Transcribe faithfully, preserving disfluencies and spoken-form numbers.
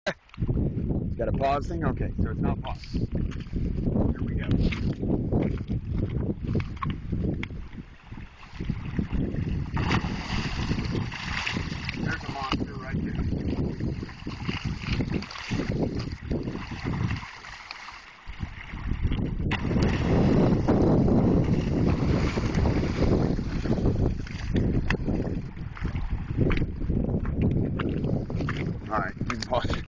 Got a pause thing? Okay, so it's not paused. Here we go.